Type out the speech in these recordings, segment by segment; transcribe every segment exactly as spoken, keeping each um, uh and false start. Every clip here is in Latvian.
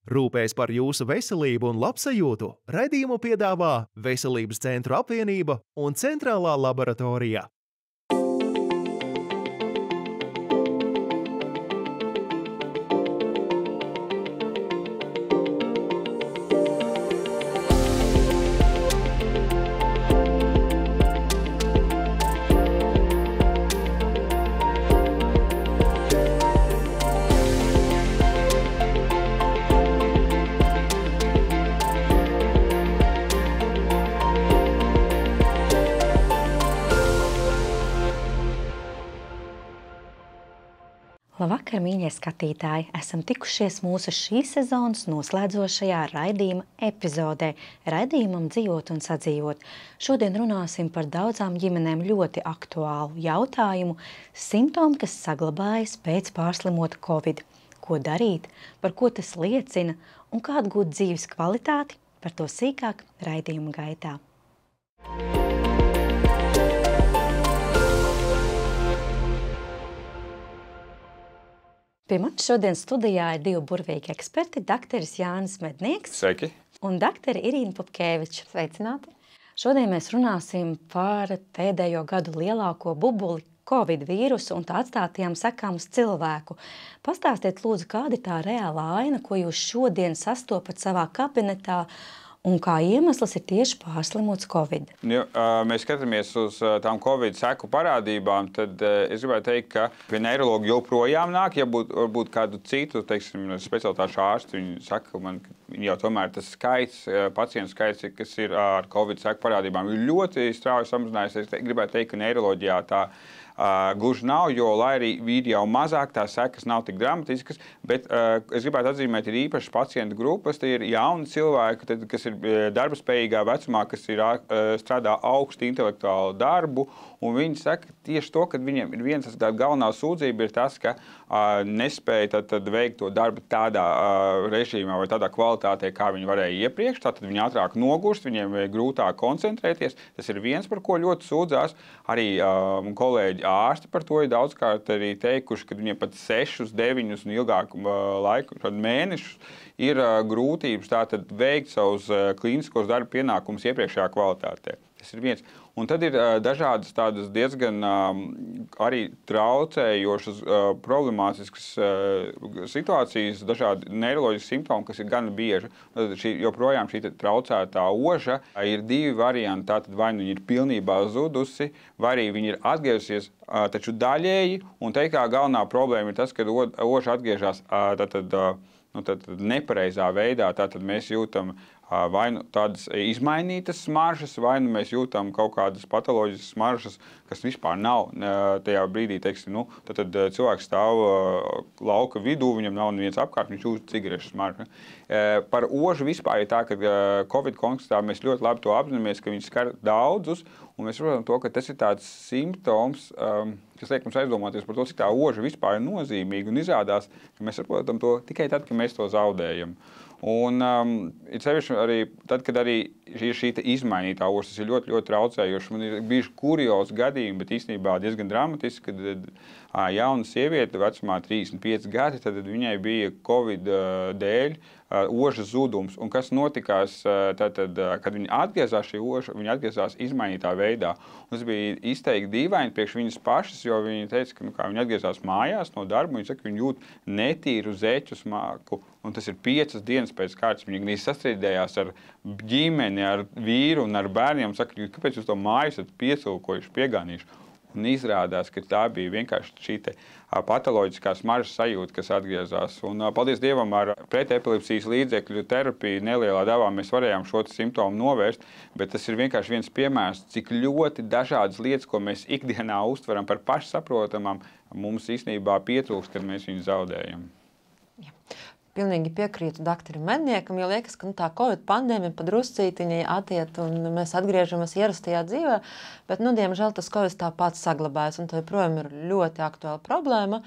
Rūpējas par jūsu veselību un labsajūtu raidījumu piedāvā Veselības centru apvienība un Centrālā laboratorija. Labvakar, mīļie skatītāji! Esam tikušies mūsu šīs sezonas noslēdzošajā raidījuma epizodē, raidījumam Dzīvot un sadzīvot. Šodien runāsim par daudzām ģimenēm ļoti aktuālu jautājumu – simptomi, kas saglabājas pēc pārslimota Covid. Ko darīt, par ko tas liecina un kā atgūt dzīves kvalitāti? Par to sīkāk raidījuma gaitā. Pie manis šodien studijā ir divi burvīgi eksperti, dakteris Jānis Mednieks. Sveiki. Un dakteri Irīna Pupkeviča. Sveicināti. Šodien mēs runāsim par pēdējo gadu lielāko bubuli Covid vīrusu un tā atstātajām sekām uz cilvēku. Pastāstiet, lūdzu, kāda ir tā reālā aina, ko jūs šodien sastopat savā kabinetā, un kā iemesls ir tieši pārslimots Covid? Ja mēs skatāmies uz tām Covid seku parādībām, tad es gribētu teikt, ka pie neirologa joprojām nāk, ja būtu varbūt kādu citu, teiksim, specialitāšu ārstu, viņi saka, man jau tomēr tas skaits, pacientu skaits, kas ir ar Covid seku parādībām, ir ļoti strauji samazinājies. Es gribētu teikt, ka neiroloģijā tā Uh, gluži nav, jo, lai arī ir jau mazāk, tās sekas nav tik dramatiskas, bet uh, es gribētu atzīmēt, ir īpaši pacientu grupas, tie ir jauni cilvēki, tad, kas ir darba spējīgā vecumā, kas ir, uh, strādā augstu intelektuālu darbu, un viņi saka tieši to, ka viņiem ir viens tā galvenā sūdzība ir tas, ka uh, nespēja tad, tad veikt to darbu tādā uh, režīmā vai tādā kvalitātē, kā viņi varēja iepriekš, tātad viņi ātrāk nogurst, viņiem grūtāk koncentrēties, tas ir viens, par ko ļoti sūdzās, arī uh, kolēģi ārsti par to ir daudzkārt arī teikuši, ka viņiem pat sešus, deviņus un ilgāku laiku, mēnešus, ir grūtības tātad veikt savus klīniskos darba pienākumus iepriekšējā kvalitātē. Tas ir viens. Un tad ir dažādas tādas diezgan arī traucējošas, problemātiskas situācijas, dažādi neiroloģiski simptomi, kas ir gan bieži. Šī, joprojām šī traucētā oža ir divi varianti. Tātad vai nu viņa ir pilnībā zudusi, vai arī viņa ir atgriezusies, taču daļēji. Un teikt, kā galvenā problēma ir tas, ka oža atgriežas tātad, nu, tātad nepareizā veidā. Tātad mēs jūtam vai nu tādas izmainītas smaržas, vai nu mēs jūtam kaut kādas patoloģiskas smaržas, kas vispār nav tajā brīdī, teiksim, nu, tad, tad cilvēks stāv lauka vidū, viņam nav neviens apkārt, viņš jūt cigarešu smaržu. Par ožu vispār ir tā, ka Covid kontekstā mēs ļoti labi to apzināmies, ka viņi skar daudzus, un mēs saprotam to, ka tas ir tāds simptoms, kas liek mums aizdomāties par to, cik tā oža vispār ir nozīmīga, un izrādās, ka mēs saprotam to tikai tad, kad mēs to zaudējam. Un um, ir sevišķi arī tad, kad arī ir šī izmainītā oža, tas ir ļoti, ļoti traucējoši. Man ir bijuši kuriozi gadījumi, bet īstenībā diezgan dramatiski, kad uh, jauna sieviete vecumā trīsdesmit pieci gadi, tad viņai bija Covid uh, dēļ uh, ožas zudums. Un kas notikās, uh, tad, tad, uh, kad viņa atgriezās šī oža, viņa atgriezās izmainītā veidā. Un tas bija izteikti dīvaini priekš viņas pašas, jo viņa teica, ka nu, kā viņa atgriezās mājās no darba, viņa saka, ka viņa jūt netīru zeķu smaku. Un tas ir piecas dienas pēc kārtas. Viņa gandrīz sastrīdējās ar ģimeni, ar vīru un ar bērniem. Saka, kāpēc jūs to māju esat piecilkojuši, piegānījuši? Un izrādās, ka tā bija vienkārši šī te patoloģiskā smaržas sajūta, kas atgriezās. Un paldies Dievam, ar pretepilepsijas līdzekļu terapiju nelielā devā mēs varējām šo simptomu novērst, bet tas ir vienkārši viens piemērs, cik ļoti dažādas lietas, ko mēs ikdienā uztveram par pašsaprotamām, mums īstenībā pietrūkst, kad mēs viņu zaudējam. Jā. Pilnīgi piekrītu doktoram Medniekam, jo liekas, ka nu, tā Covid pandēmija padruscītiņai attiet un mēs atgriežamies ierastajā dzīvē, bet, nu, diemžēl tas Covid tāpat saglabājas un tā joprojām ir ļoti aktuāla problēma,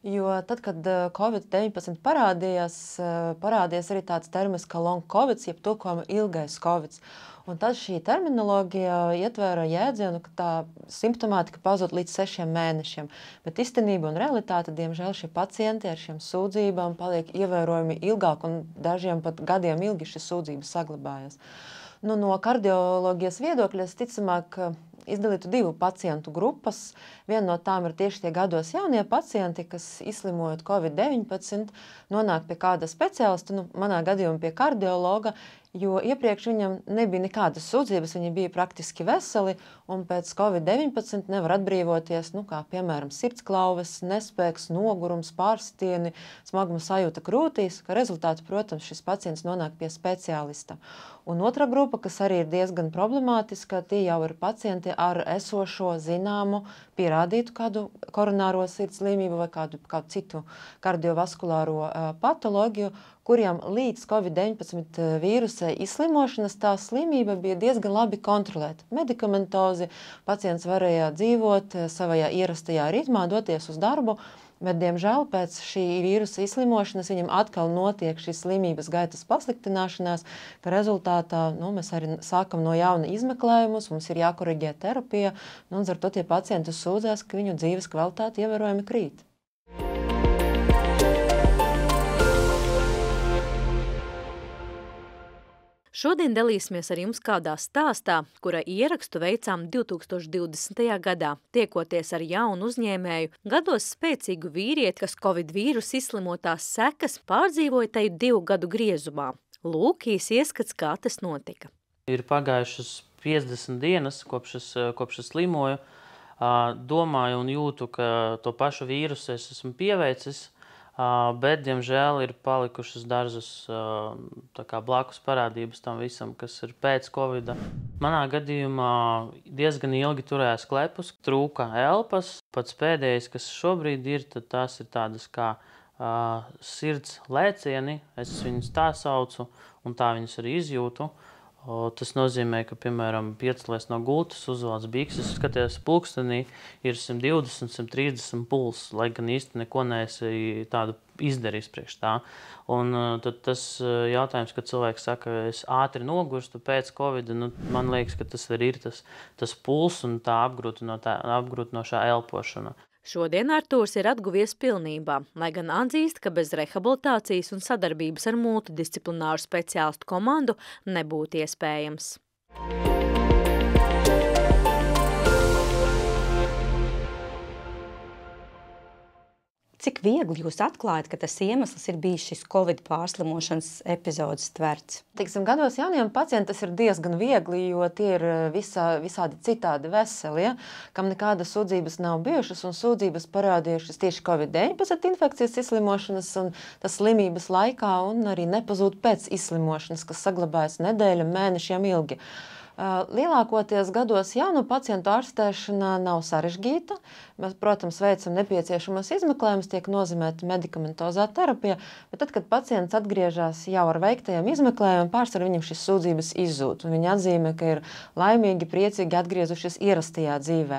Jo tad, kad covid deviņpadsmit parādījās, parādījās arī tāds termins kā long covid, jeb tulkojuma ilgais covid. Un tad šī terminoloģija ietvēra jēdzienu, ka tā simptomātika pazūd līdz sešiem mēnešiem. Bet īstenība un realitāte, diemžēl, šie pacienti ar šiem sūdzībām paliek ievērojami ilgāk, un dažiem pat gadiem ilgi šīs sūdzības saglabājas. Nu, no kardioloģijas viedokļa, ticamāk, izdalītu divu pacientu grupas. Viena no tām ir tieši tie gados jaunie pacienti, kas izslimojot covid deviņpadsmit, nonāk pie kāda speciālista, nu, manā gadījumā pie kardiologa, jo iepriekš viņam nebija nekādas sūdzības, viņi bija praktiski veseli, un pēc covid deviņpadsmit nevar atbrīvoties, nu, kā piemēram sirdsklauves, nespēks, nogurums, pārsitieni, smaguma sajūta krūtīs, ka rezultāts, protams, šis pacients nonāk pie speciālista. Un otra grupa, kas arī ir diezgan problemātiska, tie jau ir pacienti ar esošo zināmu pierādītu kādu koronāro sirds slimību vai kādu, kādu citu kardiovaskulāro uh, patoloģiju, kuriem līdz covid deviņpadsmit vīrusa izslimošanas tā slimība bija diezgan labi kontrolēta. Medikamentozi, pacients varēja dzīvot savajā ierastajā ritmā, doties uz darbu, bet, diemžēl, pēc šī vīrusa izslimošanas viņam atkal notiek šīs slimības gaitas pasliktināšanās, ka rezultātā nu, mēs arī sākam no jauna izmeklējumus, mums ir jākoriģē terapija, nu, un ar to tie pacienti sūdzās, ka viņu dzīves kvalitāte ievērojami krīt. Šodien dalīsimies ar jums kādā stāstā, kura ierakstu veicām divi tūkstoši divdesmitajā gadā, tiekoties ar jaunu uzņēmēju, gados spēcīgu vīrieti, kas covid vīrusu izslimotās sekas pārdzīvoja tai divu gadu griezumā. Lūk, īs ieskats, kā tas notika. Ir pagājušas piecdesmit dienas, kopš es, kopš es slimoju, domāju un jūtu, ka to pašu vīrusu es esmu pieveicis, bet, diemžēl, ir palikušas dažas tā kā blakus parādības tam visam, kas ir pēc covida. Manā gadījumā diezgan ilgi turējās klepus, trūka elpas. Pats pēdējais, kas šobrīd ir, tad tās ir tādas kā uh, sirds lēcieni, es viņus tā saucu, un tā viņus arī izjūtu. O, tas nozīmē, ka, piemēram, piecelies no gultas, uzvelc bikses, skaties pulkstenī, ir simt divdesmit, simt trīsdesmit puls, lai gan īsti neko neesi tādu izdarījis priekš tā. Un tad tas jautājums, kad cilvēks saka, es ātri nogurstu pēc covida, nu, man liekas, ka tas arī ir tas, tas puls un tā apgrūtinošā elpošana. Šodien Artūrs ir atguvies pilnībā, lai gan atzīst, ka bez rehabilitācijas un sadarbības ar multidisciplināru speciālistu komandu nebūtu iespējams. Cik viegli jūs atklājat, ka tas iemesls ir bijis šis covid pārslimošanas epizodes tverts? Teiksim, gados jauniem pacientiem tas ir diezgan viegli, jo tie ir visā, visādi citādi veseli, ja? Kam nekādas sūdzības nav bijušas un sūdzības parādījušas tieši covid deviņpadsmit infekcijas izslimošanas un tas slimības laikā un arī nepazūd pēc izslimošanas, kas saglabājas nedēļa, mēnešiem ilgi. Lielākoties gados jaunu pacientu ārstēšana nav sarežģīta. Mēs, protams, veicam nepieciešamos izmeklējumus, tiek nozīmēta medikamentozā terapija, bet tad, kad pacients atgriežas jau ar veiktajiem izmeklējumiem, pārsvarā viņam šis sūdzības izzūd. Viņi atzīmē, ka ir laimīgi, priecīgi atgriezušies ierastajā dzīvē.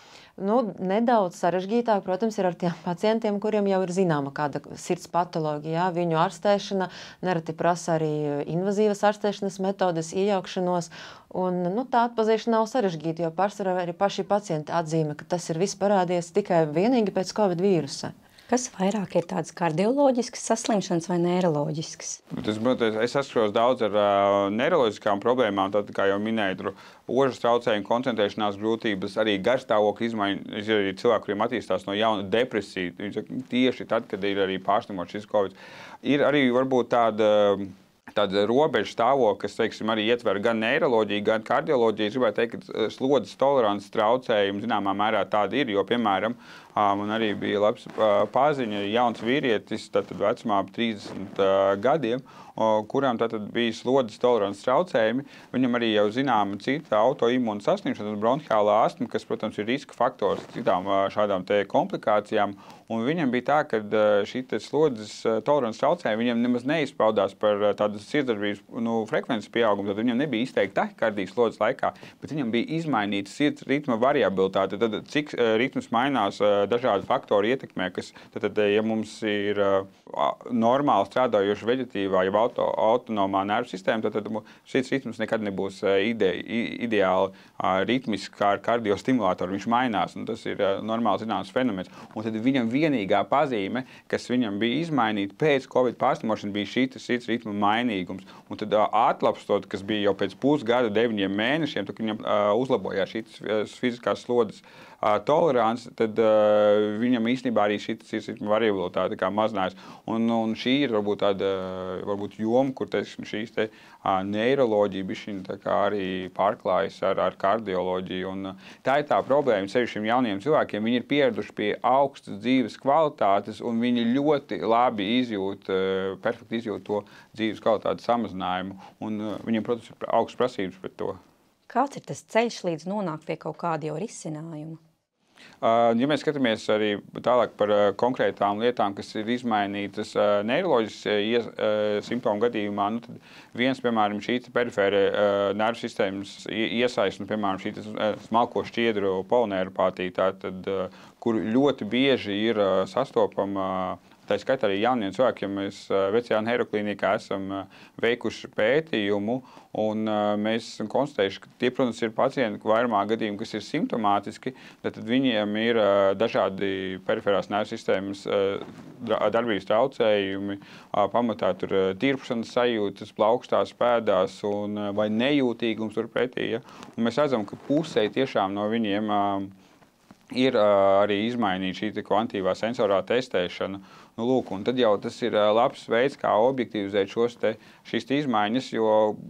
Nu, nedaudz sarežģītāk, protams, ir ar tiem pacientiem, kuriem jau ir zināma kāda sirds patoloģija. Jā. Viņu ārstēšana nereti prasa arī invazīvas ārstēšanas metodes, iejaukšanos. Un, nu, tā atpazīšana nav sarežģīta, jo pārsvarā arī paši pacienti atzīmē, ka tas ir viss parādījies tikai vienīgi pēc covid vīrusa. Kas vairāk ir tādas kardioloģiskas saslimšanas vai neiroloģiskas? Es, es saskaros daudz ar uh, neiroloģiskām problēmām, tad, kā jau minēju, tur ožas traucējumi, koncentrēšanās grūtības, arī garstāvokļa izmaiņas, ir arī cilvēki, kuriem attīstās no jauna depresija, tieši tad, kad ir arī pārslimots šis covid. Ir arī varbūt tāda Tāda robeža stāvokļa, kas, teiksim, arī ietver gan neiroloģiju, gan kardioloģiju. Es gribētu teikt, ka slodzes tolerances traucējumi zināmā mērā tādi ir, jo, piemēram, man arī bija labs paziņa, jauns vīrietis, tātad vecumā ap trīsdesmit gadiem, kurām tātad bija slodzes tolerances traucējumi. Viņam arī jau zināma cita autoimūna saslimšana, bronhiālā astma, kas, protams, ir riska faktors citām šādām te komplikācijām. Un viņam bija tā, ka šī slodzes tolerances traucējumi viņam nemaz neizpaudās par tādu sirdsdarbības nu, frekvences pieaugumu. Tad viņam nebija izteikta tahikardija slodzes laikā, bet viņam bija izmainīta sirds ritma variabilitāte. Tad, cik ritms mainās dažādi faktori ietekmē, kas, tad, tad, ja mums ir normāli strādājoša veģetīvā, ja auto, autonomā nervu sistēma, tad, tad šis ritms nekad nebūs ide, ideāli ritmisks kā ar kardiostimulātoru. Viņš mainās, un tas ir normāli zināms fenomens. Un tad viņam vienīgā pazīme, kas viņam bija izmainīta pēc Covid pārslimošanas, bija šīs sirds ritma mainīgums. Un tad atlapstot, kas bija jau pēc pusgada, deviņiem mēnešiem, tad viņam uzlabojās šīs fiziskās slodzes tolerants, tad uh, viņam īstenībā arī šī sirdsritma variabilitāte mazinājās. Un, un šī ir varbūt tāda varbūt joma, kur teiksim, šīs te, uh, neiroloģija bišķiņ, tā kā arī pārklājas ar, ar kardioloģiju. Un, uh, tā ir tā problēma sevišķi šiem jauniem cilvēkiem. Viņi ir pieraduši pie augstas dzīves kvalitātes, un viņi ļoti labi izjūt, uh, perfekti izjūt to dzīves kvalitātes samazinājumu. Un uh, viņiem, protams, ir augstas prasības pret to. Kāds ir tas ceļš līdz nonākt pie kaut kāda jau risinājuma? Ja mēs skatāmies arī tālāk par konkrētām lietām, kas ir izmainītas neiroloģiskas simptomu gadījumā, nu tad viens, piemēram, šī perifēra nervu sistēmas iesaist, nu, piemēram, šī smalko šķiedru polineiropātija, tātad, kur ļoti bieži ir sastopama. Tā skaitā arī jauniem cilvēkiem mēs vecajā neiroklīnikā esam veikuši pētījumu, un mēs esam konstatējuši, ka tie, protams, ir pacienti vairumā gadījumu, kas ir simptomātiski, tad viņiem ir dažādi periferās nervu sistēmas darbības traucējumi, pamatā tur tirpšanas sajūtas, plaukstās pēdās un, vai nejūtīgums turpretī. Ja? Un mēs redzam, ka pusē tiešām no viņiem ir arī izmainīta šī kvantitīvā sensorā testēšana. Nu, lūk, un tad jau tas ir labs veids, kā objektivizēt šos te, šīs te izmaiņas, jo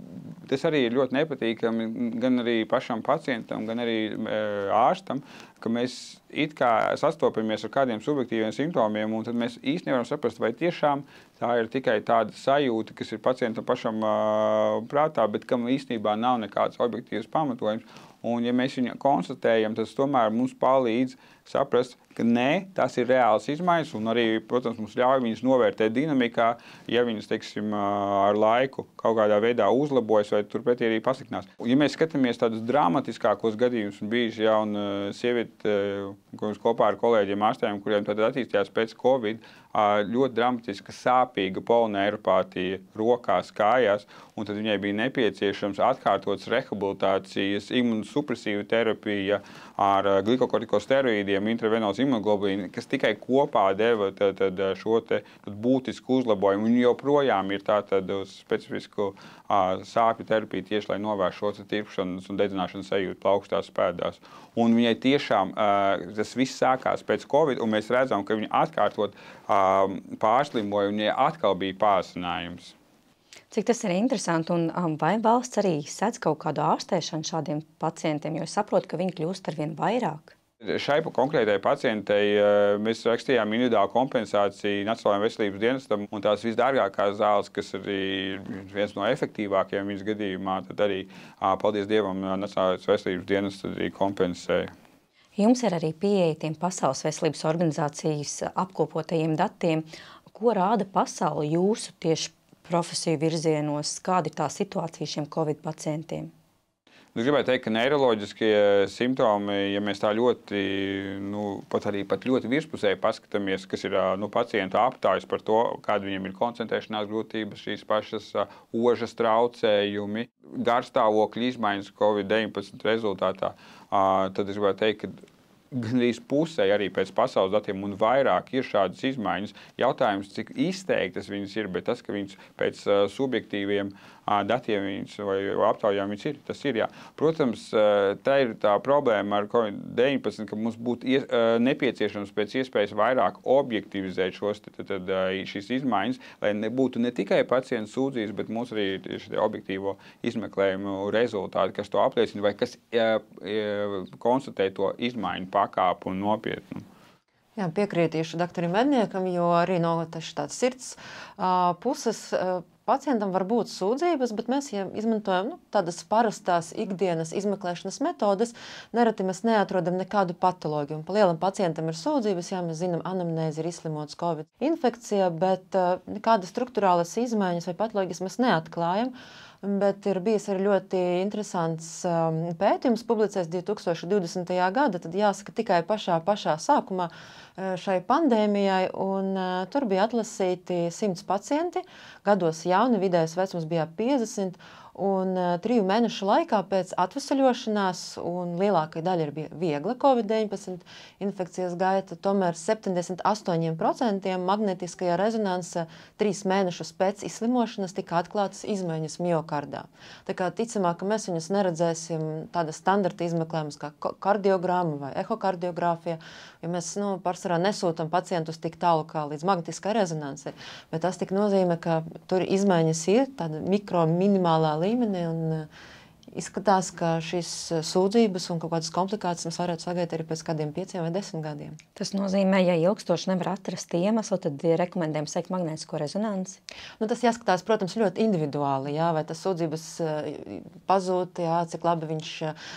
tas arī ir ļoti nepatīkami gan arī pašam pacientam, gan arī e, ārstam, ka mēs it kā sastopamies ar kādiem subjektīviem simptomiem, un tad mēs īsti nevaram saprast, vai tiešām tā ir tikai tāda sajūta, kas ir pacientam pašam uh, prātā, bet kam īstenībā nav nekāds objektīvs pamatojums. Un, ja mēs viņu konstatējam, tas tomēr mums palīdz saprast, ka nē, tas ir reāls izmaiņas, un arī, protams, mums ļauj viņas novērtēt dinamikā, ja viņas, teiksim, ar laiku kaut kādā veidā uzlabojas vai turpretī arī pasliktinās. Ja mēs skatāmies tādus dramatiskākos gadījumus, un bijuši jauna sieviete, ko mēs kopā ar kolēģiem ārstējām, kuriem tad attīstījās pēc Covid, ļoti dramatiska sāpīga polineiropātija rokās, kājās, un tad viņai bija nepieciešams atkārtotas rehabilitācijas, imunosupresīva terapija ar glikokortikosteroīdiem, intravenoz imunoglobulīnu, kas tikai kopā deva tad, tad šo te tad būtisku uzlabojumu. Un joprojām ir tā tad specifisku uh, sāpju terapiju tieši, lai novērš šo tirpšanas un dedzināšanas sajūtu plaukstās pēdās. Un viņai tiešām uh, tas viss sākās pēc Covid, un mēs redzam, ka viņa atkārtot uh, pārslimoja, un viņai atkal bija pārsinājums. Cik tas ir interesanti, un um, vai valsts arī sedz kaut kādu ārstēšanu šādiem pacientiem, jo es saprotu, ka viņi kļūst arvien vairāk? Šai konkrētai pacientei mēs rakstījām individuālu kompensāciju Nacionālajiem veselības dienestam, un tās visdārgākās zāles, kas arī ir viens no efektīvākajiem viņas gadījumā, tad arī, paldies Dievam, Nacionālais veselības dienests arī kompensēja. Jums ir arī pieeja tiem Pasaules veselības organizācijas apkopotajiem datiem. Ko rāda pasaule jūsu tieši profesiju virzienos? Kāda ir tā situācija šiem Covid pacientiem? Es gribētu teikt, ka neiroloģiskie simptomi, ja mēs tā ļoti, nu, pat arī pat ļoti virspusēji paskatāmies, kas ir nu, pacientu aptājas par to, kāda viņiem ir koncentrēšanās grūtības, šīs pašas ožas traucējumi, garstāvokļa izmaiņas Covid deviņpadsmit rezultātā, tad es gribētu teikt, ka gandrīz pusē arī pēc pasaules datiem un vairāk ir šādas izmaiņas. Jautājums, cik izteiktas viņas ir, bet tas, ka viņas pēc uh, subjektīviem uh, datiem viņas vai aptaujām viņas ir, tas ir, jā. Protams, uh, tā ir tā problēma ar Covid deviņpadsmit, ka mums būtu ies, uh, nepieciešams pēc iespējas vairāk objektivizēt šos, tad, tad, uh, šīs izmaiņas, lai nebūtu ne tikai pacientu sūdzības, bet mums arī ir šie objektīvo izmeklējumu rezultāti, kas to apliecina vai kas uh, uh, konstatē to izmaiņu pakāpu un nopietnu. Jā, piekrītīšu doktoram Medniekam, jo arī no tādas sirds uh, puses uh, pacientam var būt sūdzības, bet mēs ja izmantojam nu, tādas parastās ikdienas izmeklēšanas metodes. Nereti mēs neatrodam nekādu patoloģiju. Pa lielam pacientam ir sūdzības, jā, mēs zinām, anamnēzi ir izslimots Covid infekcija, bet uh, nekādas struktūrālas izmaiņas vai patoloģijas mēs neatklājam. bet ir bijis arī ļoti interesants um, pētījums, publicēts divi tūkstoši divdesmitajā gada, tad jāsaka tikai pašā, pašā sākumā šai pandēmijai, un uh, tur bija atlasīti simts pacienti, gados jauni, vidējais vecums bija piecdesmit, un uh, triju mēnešu laikā pēc atvesaļošanās, un lielākā daļa ir viegla covid deviņpadsmit infekcijas gaita, tomēr septiņdesmit astoņi procenti magnetiskajā rezonanse trīs mēnešus pēc izslimošanas tika atklātas izmaiņas miokardā. Tā kā ticamāk, ka mēs viņus neredzēsim tāda standarta izmeklējumus kā kardiogramma vai ehokardiogrāfija, jo mēs nu, pārsvarā nesūtam pacientus tik tālu kā līdz magnetiskai rezonansei, bet tas tik nozīmē, ka tur izmaiņas ir tāda mikro minimālā līmenī, un izskatās, ka šīs sūdzības un kaut kādas komplikācijas mēs varētu sagaidīt arī pēc kādiem pieciem vai desmit gadiem. Tas nozīmē, ja ilgstoši nevar atrast iemeslu, tad ir rekomendējams veikt magnētisko rezonansi? Nu, tas jāskatās, protams, ļoti individuāli, jā, vai tas sūdzības pazūd, jā, cik labi viņš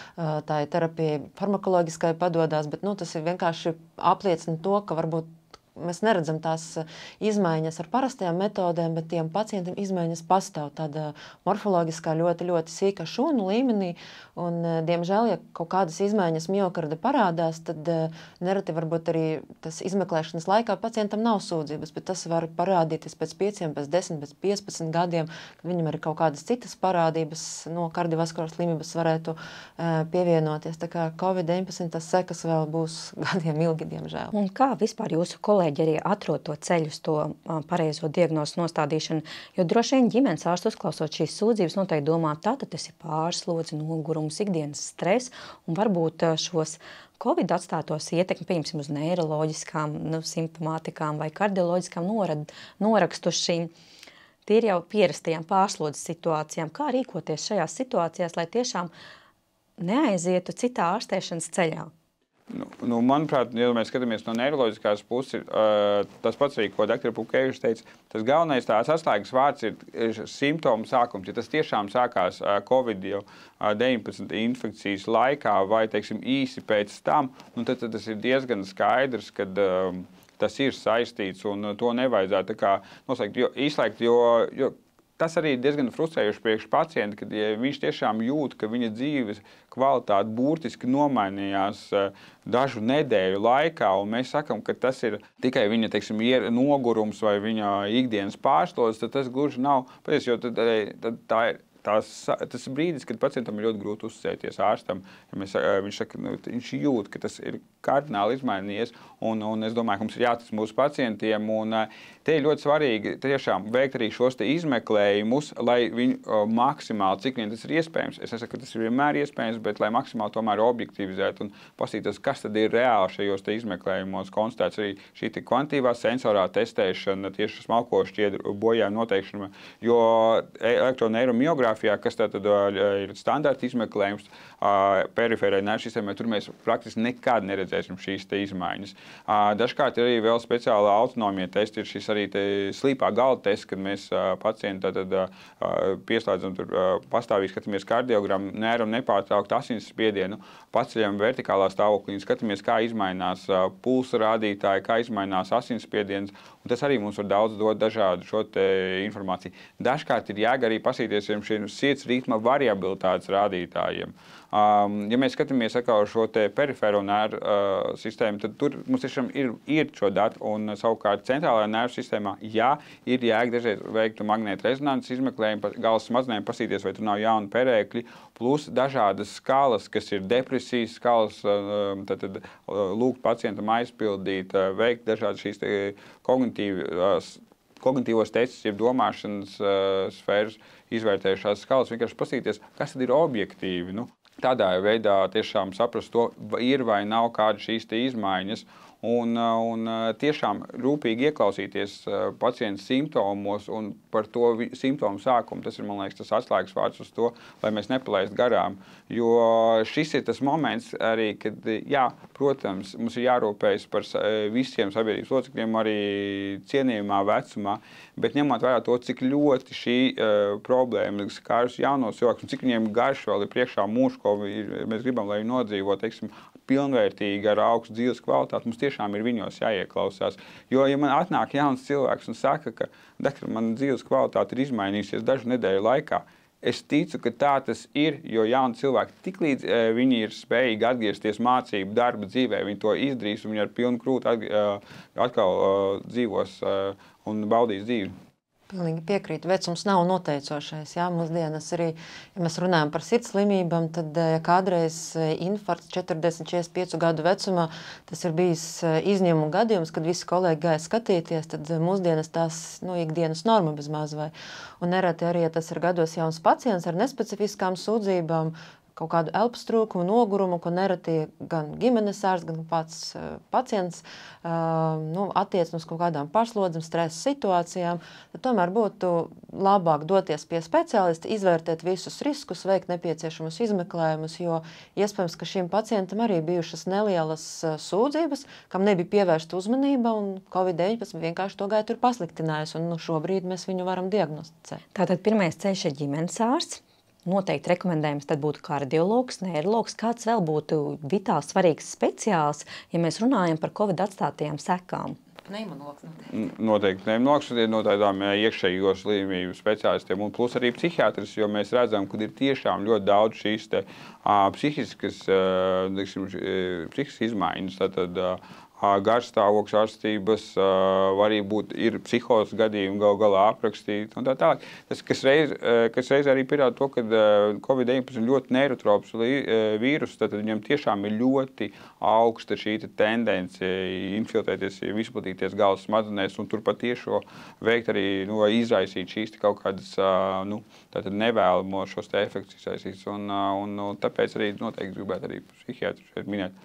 tā terapija farmakoloģiskai padodās, bet nu, tas ir vienkārši apliecina to, ka varbūt mēs neredzam tās izmaiņas ar parastajām metodēm, bet tiem pacientiem izmaiņas pastāv tāda morfoloģiskā ļoti, ļoti sīka šūnu līmenī. Un, diemžēl, ja kaut kādas izmaiņas miokarda parādās, tad nereti varbūt arī tas izmeklēšanas laikā pacientam nav sūdzības, bet tas var parādīties pēc pieciem, pēc desmit, pēc piecpadsmit gadiem, kad viņam arī kaut kādas citas parādības no kardiovaskulāras slimības varētu pievienoties. Tā kā covid deviņpadsmit tas sekas vēl būs gadiem ilgi, diemžēl. Un kā vispār jūsu kolēģi arī atrod to ceļu uz to pareizo diagnozu nostādīšanu, jo droši vien ģimenes ārsts uzklausot šīs sūdzības noteikti domā, tātad tas ir pārslodzi, nogurums, ikdienas stress, un varbūt šos Covid atstātos ietekmi, pieņemsim, uz neiroloģiskām nu, simptomātikām vai kardioloģiskām norad, norakstu šīm tīri jau pierastajām pārslodzes situācijām. Kā rīkoties šajās situācijās, lai tiešām neaizietu citā ārstēšanas ceļā? Nu, nu, manuprāt, ja mēs skatāmies no neiroloģiskās puses, uh, tas pats arī, ko doktor Pukēvičs teica, tas galvenais tās atslēgas vārds ir, ir simptomu sākums. Ja tas tiešām sākās uh, covid deviņpadsmit infekcijas laikā vai, teiksim, īsi pēc tam, nu, tad, tad tas ir diezgan skaidrs, kad uh, tas ir saistīts un to nevajadzētu tā kā noslēgt, jo, izslēgt, jo, jo tas arī ir diezgan frustrējoši priekš pacienta, kad ja viņš tiešām jūt, ka viņa dzīves kvalitāte burtiski nomainījās dažu nedēļu laikā, un mēs sakam, ka tas ir tikai viņa, teiksim, nogurums vai viņa ikdienas pārslodzes, tad tas gluži nav patiesi, jo tad, tad tā ir. Tās, tas ir brīdis, kad pacientam ir ļoti grūti uzticēties ārstam. Ja mēs, viņš saka, nu, viņš jūt, ka tas ir kardināli izmainījies, un, un es domāju, ka mums ir jātic mūsu pacientiem. Un, te ir ļoti svarīgi tiešām veikt arī šos te izmeklējumus, lai viņu maksimāli, cik vien tas ir iespējams, es nesaku, ka tas ir vienmēr iespējams, bet lai maksimāli tomēr objektivizētu un pasītos, kas tad ir reāli šajos te izmeklējumos konstatēts. Arī šī te kvantitīvā sensorā testēšana, tieši smalko šķiedru bojājumu noteikšana, jo elektroneiromiogrāfijā, kas tātad ir standarta izmeklējums perifērai nervu sistēmai, tur mēs praktiski nekad neredzēsim šīs te izmaiņas. Dažkārt ir arī vēl speciāla autonomija testi, ir šis arī te slīpā galda tests, kad mēs pacientu tātad pieslēdzam tur pastāvīgi skatāmies kardiogramu, nervu nepārtraukt asins spiedienu, paceļam vertikālā stāvoklī un skatāmies, kā izmainās pulsa rādītāji, kā izmainās asins spiediens, un tas arī mums var daudz dot dažādu šo te informāciju. Dažkārt ir jēga arī pasīties šiem sirds ritma variabilitātes rādītājiem. Um, ja mēs skatāmies atkal šo te perifēro nervu uh, sistēmu, tad tur mums tiešām ir, ir šo datu, un savukārt centrālajā nervu sistēmā, jā, ir jēga dažreiz veikt magnēta rezonanses izmeklējumu, galas smadzenēm pasīties, vai tur nav jauni perēkļi, plus dažādas skalas, kas ir depresijas skalas, uh, tad, tad uh, lūgt pacientam aizpildīt, uh, veikt dažādas šīs te kognitīvas uh, kognitīvos testus, jeb domāšanas uh, sfēras izvērtējušās skalas, vienkārši pasīties, kas tad ir objektīvi. Nu, tādā veidā tiešām saprast to, ir vai nav kāda šīs te izmaiņas, un, un tiešām rūpīgi ieklausīties pacienta simptomos un par to simptomu sākumu. Tas ir, man liekas, tas atslēgas vārds uz to, lai mēs nepalaistu garām. Jo šis ir tas moments arī, kad, jā, protams, mums ir jārūpējas par visiem sabiedrības locekļiem arī cienījumā vecumā, bet ņemot vērā to, cik ļoti šī uh, problēma skārus jaunos cilvēkus un cik viņiem garš vēl ir priekšā mūžs, ko mēs gribam, lai viņi nodzīvo, teiksim, pilnvērtīgi ar augstu dzīves kvalitāti, mums tiešām ir viņos jāieklausās. Jo, ja man atnāk jauns cilvēks un saka, ka, doktor, man dzīves kvalitāte ir izmainījusies dažu nedēļu laikā, Es ticu, ka tā tas ir, jo jauni cilvēki tiklīdz uh, viņi ir spējīgi atgriezties mācību, darba dzīvē, viņi to izdarīs un viņi ar pilnu krūtu atg uh, atkal uh, dzīvos uh, un baudīs dzīvi. Pilnīgi piekrītu. Vecums nav noteicošais. Jā, mūsdienas arī, ja mēs runājam par sirds slimībām, tad ja kādreiz infarkts četrdesmit, četrdesmit pieci gadu vecumā, tas ir bijis izņēmuma gadījums, kad visi kolēģi gāja skatīties, tad mūsdienas tās nu, ikdienas norma bez maz vai. Un nereti arī, ja tas ir gados jauns pacients ar nespecifiskām sūdzībām, kaut kādu elpas trūkumu, nogurumu, ko nereti gan ģimenes ārsts, gan pats uh, pacients uh, nu, attiecina uz kaut kādām pašlodzēm, stresa situācijām, tad tomēr būtu labāk doties pie speciālista, izvērtēt visus riskus, veikt nepieciešamus izmeklējumus, jo iespējams, ka šim pacientam arī bijušas nelielas uh, sūdzības, kam nebija pievērsta uzmanība, un covid deviņpadsmit vienkārši to gaitu ir pasliktinājusi, un nu, šobrīd mēs viņu varam diagnosticēt. Tātad pirmais ceļš ir ģimenes ārsts. Noteikti rekomendējums tad būtu kardiologs, neirologs, kāds vēl būtu vitāli svarīgs speciālists, ja mēs runājam par covid atstātajām sekām. Pneimonologs noteikti. Noteikti pneimonologs no tādām iekšējo slimību speciālistiem un plus arī psihiatrs, jo mēs redzam, ka ir tiešām ļoti daudz šīs te, uh, psihiskas, uh, liksim, psihiskas izmaiņas. Tātad, uh, garstāvokļa ārstības, var arī būt ir psihozes gadījumi gal galā aprakstīti un tā tālāk. Tas, kas reiz, kas reiz arī pierāda to, ka covid deviņpadsmit ir ļoti neirotrops vīrus, tad viņam tiešām ir ļoti augsta šī tendence infiltrēties, izplatīties galvas smadzenēs un tur patiešo veikt arī, nu, izraisīt šīs kaut kādas, nu, tātad nevēlamo šos te efektus izraisīt. Un, un, un tāpēc arī noteikti gribētu arī psihiatru šeit minēt.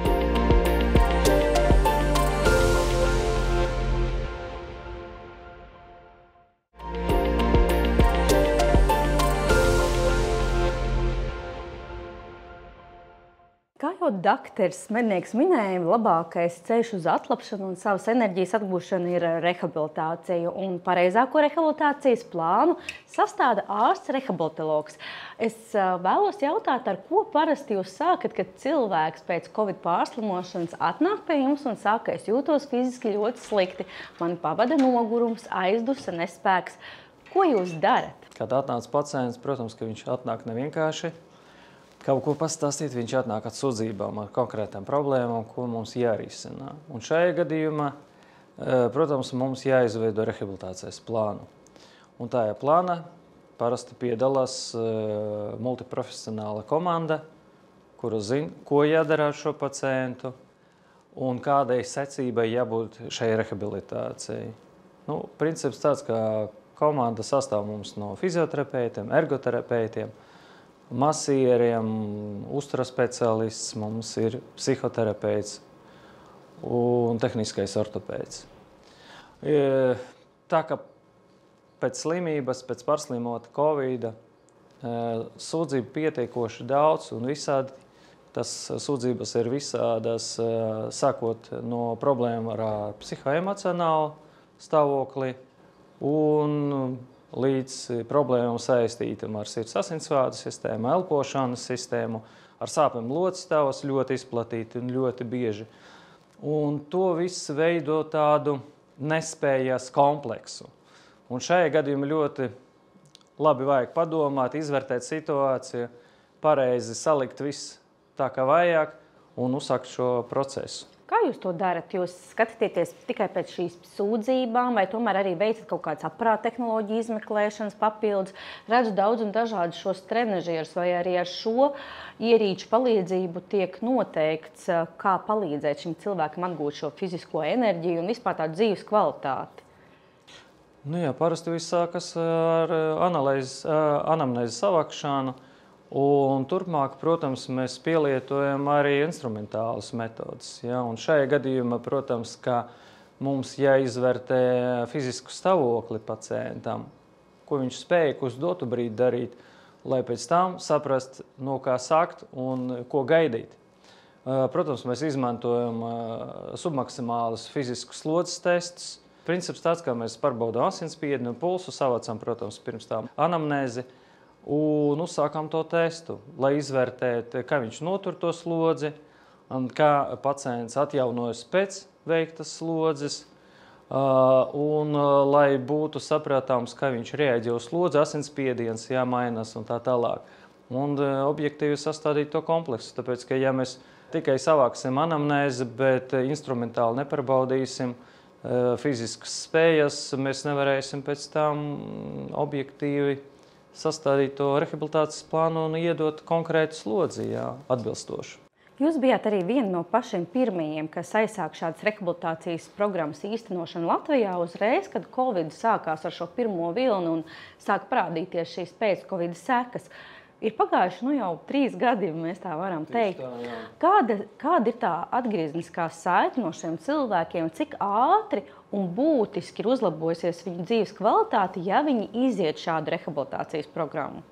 Kā jau dakteris mednieks minēja, labākais ceļš uz atlapšanu un savas enerģijas atgūšanu ir rehabilitācija. Un pareizāko rehabilitācijas plānu sastāda ārsts rehabilitologs. Es vēlos jautāt, ar ko parasti jūs sākat, kad cilvēks pēc covid pārslimošanas atnāk pie jums un saka, es jūtos fiziski ļoti slikti, mani pavada nogurums, aizdusa, nespēks. Ko jūs darat? Kad atnāc pacients, protams, ka viņš atnāk nevienkārši. Kaut ko pastāstīt, viņš atnāk ar sūdzībām, ar konkrētām problēmām, ko mums jārisina. Un šajā gadījumā, protams, mums jāizveido rehabilitācijas plānu. Un tajā plānā parasti piedalās multiprofesionāla komanda, kura zina, ko jādara ar šo pacientu un kādai secībai jābūt šai rehabilitācijai. Nu, princips tāds, ka komanda sastāv mums no fizioterapeitiem, ergoterapeitiem, masieriem, uzturas speciālists, mums ir psihoterapeits un tehniskais ortopēds. Tā kā pēc slimības, pēc pārslimota Covida, sūdzību pietiekoši daudz un visādi, tas sūdzības ir visādas, sākot no problēmu ar psihoemocionālu stāvokli un līdz problēmām saistītam ar sirds asinsvadu sistēmu, elpošanas sistēmu, ar sāpēm locastāvos ļoti izplatīti un ļoti bieži. Un to viss veido tādu nespējas kompleksu. Un šajā gadījumā ļoti labi vajag padomāt, izvērtēt situāciju, pareizi salikt visu tā, kā vajag un uzsākt šo procesu. Kā jūs to darat? Jūs skatāties tikai pēc šīs sūdzībām vai tomēr arī veicat kaut kādas aparāta tehnoloģiju izmeklēšanas papildus? Redzu daudz un dažādu šos trenažierus vai arī ar šo ierīču palīdzību tiek noteikts, kā palīdzēt šim cilvēkam atgūt šo fizisko enerģiju un vispār tādu dzīves kvalitāti? Nu jā, parasti viss sākas ar analīzes, anamnēzes savākšanu. Un turpmāk, protams, mēs pielietojam arī instrumentālas metodas. Ja? Un šajā gadījumā, protams, ka mums jāizvērtē fizisku stāvokli pacientam, ko viņš spēja uz dotu brīdi darīt, lai pēc tam saprast, no kā sākt un ko gaidīt. Protams, mēs izmantojam submaksimālus fiziskus slodzes testus. Princips tāds, kā mēs pārbaudām asinsspiedienu un pulsu, savācam, protams, pirms tam anamnēzi, un uzsākam to testu, lai izvērtētu, kā viņš notur to slodzi, un kā pacients atjaunojas pēc veiktas slodzes, un lai būtu sapratāms, kā viņš reaģē uz slodzi, asinsspiediens jāmainās un tā tālāk. Un objektīvi sastādīt to kompleksu, tāpēc, ka ja mēs tikai savāksim anamnēzi, bet instrumentāli neparbaudīsim fiziskas spējas, mēs nevarēsim pēc tam objektīvi sastādīt to rehabilitācijas plānu un iedot konkrētu slodzi, jā, atbilstoši. Jūs bijāt arī viena no pašiem pirmajiem, kas aizsāk šādas rehabilitācijas programmas īstenošanu Latvijā uzreiz, kad Covid sākās ar šo pirmo vilni un sāk parādīties šīs pēc-Covid sekas. Ir pagājuši nu, jau trīs gadi, ja mēs tā varam teikt. Tā, kāda, kāda ir tā atgriezniskā saite no šiem cilvēkiem, cik ātri un būtiski ir uzlabojusies viņu dzīves kvalitāte, ja viņi iziet šādu rehabilitācijas programmu?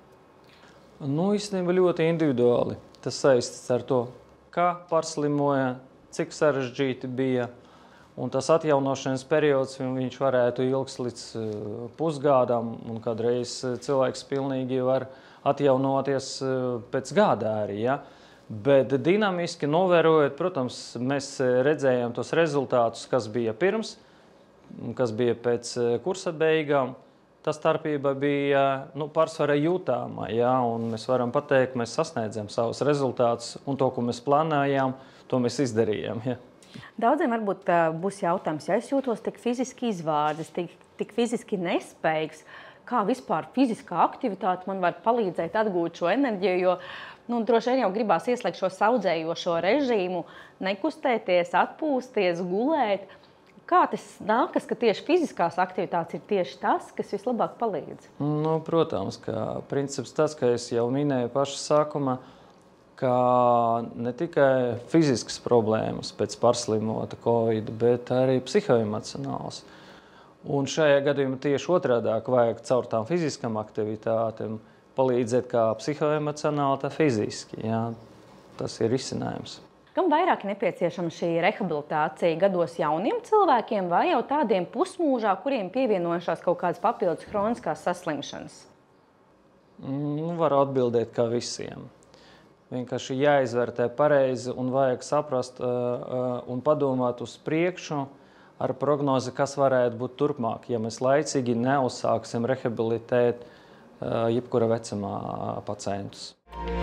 Nu, īstenībā ļoti individuāli. Tas saistīts ar to, kā pārslimoja, cik sarežģīti bija. Un tas atjaunošanas periods viņš varētu ilgs līdz pusgādam, un kādreiz cilvēks pilnīgi var atjaunoties pēc gada arī. Ja? Bet dinamiski novērojot, protams, mēs redzējām tos rezultātus, kas bija pirms, kas bija pēc kursa beigām. Tā starpība bija nu, pārsvarā jūtāma, ja? Un mēs varam pateikt, mēs sasniedzam savus rezultātus, un to, ko mēs plānējām, to mēs izdarījām. Ja? Daudziem varbūt būs jautājums, ja es jūtos tik fiziski izvārdzis, tik, tik fiziski nespējīgs, kā vispār fiziskā aktivitāte man var palīdzēt atgūt šo enerģiju, jo nu, droši vien jau gribās ieslēgt šo saudzējošo režīmu, nekustēties, atpūsties, gulēt. Kā tas nākas, ka tieši fiziskās aktivitātes ir tieši tas, kas vislabāk palīdz? Nu, protams, ka princips tas, ka es jau minēju paša sākumā, ka ne tikai fiziskas problēmas pēc pārslimota Covid, bet arī psihoemocionāls. Un šajā gadījumā tieši otrādāk vajag caur tām fiziskām aktivitātēm palīdzēt kā psihoemocionāli, tā fiziski. Jā. Tas ir risinājums. Kam vairāk nepieciešama šī rehabilitācija gados jauniem cilvēkiem vai jau tādiem pusmūžā, kuriem pievienojušās kaut kādas papildus hroniskās saslimšanas? Nu, var atbildēt kā visiem. Vienkārši jāizvērtē pareizi un vajag saprast uh, uh, un padomāt uz priekšu ar prognozi, kas varētu būt turpmāk, ja mēs laicīgi neuzsāksim rehabilitēt uh, jebkura vecumā pacientus.